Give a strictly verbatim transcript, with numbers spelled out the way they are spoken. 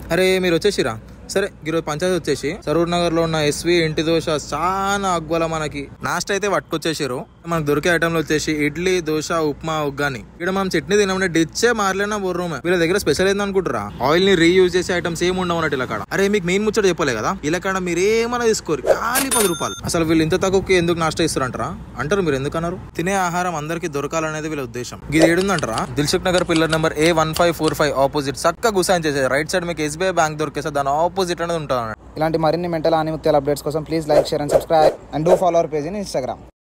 అరే మీరు వచ్చేసిరా? సరే ఈరోజు పంచాయతీ వచ్చేసి సరూర్ నగర్ లో ఉన్న ఎస్వి ఇంటి దోశ చాలా అగ్వల మనకి నాస్ట్ అయితే పట్టుకొచ్చేసారు. మనకు దొరికే ఐటమ్లు వచ్చేసి ఇడ్లీ, దోశ, ఉప్మా, ఉగ్గాని. ఇక్కడ మనం చట్నీ తినమంటే డిచ్చే మారలేనా బొర్రూమే. వీళ్ళ దగ్గర స్పెషల్ ఏందనుకుంటారా? ఆయిల్ ని రీయూజ్ చేసే ఐటమ్స్ ఏమి ఉండవు అన్నట్టు ఇలా కాడ. అరే మీకు మెయిన్ ముచ్చట చెప్పలే కదా, ఇలా కాడ మీరు ఏమన్నా తీసుకోరు ఖాళీ పది రూపాయలు. అసలు వీళ్ళు ఇంత తక్కువకి ఎందుకు నాష్ట ఇస్తారంటారా? అంటారు మీరు ఎందుకన్నారు? తినే ఆహారం అందరికి దొరకాలనేది వీళ్ళ ఉద్దేశం. ఇది ఏడుందంటారా? Dilsukhnagar pillar number A one five four five opposite చక్కగా గుసాన్ చేసేది. రైట్ సైడ్ మీకు ఎస్బీఐ బ్యాంక్ దొరికేస్తే దాని ఆపోజిట్ అనేది ఉంటుంది. ఇలాంటి మరిన్ని మెంటల్ ఆనిముత్యాల అప్డేట్స్ కోసం please like, share and subscribe and do follow our page in Instagram.